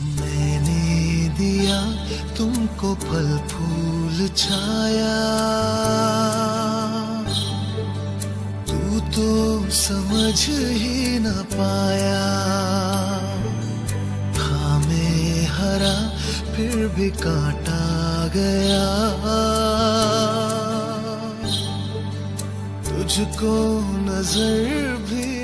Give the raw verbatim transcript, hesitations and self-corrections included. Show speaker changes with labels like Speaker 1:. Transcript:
Speaker 1: मैंने दिया तुमको फल फूल छाया, तू तो समझ ही न पाया। था मैं हरा फिर भी काटा गया, तुझको नजर भी